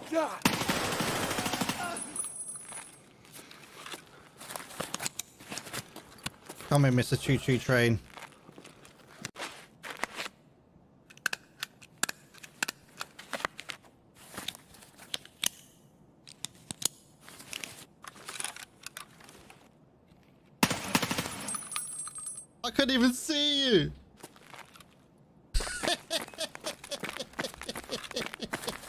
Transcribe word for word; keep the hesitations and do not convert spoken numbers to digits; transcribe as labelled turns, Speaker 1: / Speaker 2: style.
Speaker 1: God.
Speaker 2: Come in, Mister Choo Choo Train. I couldn't even see you.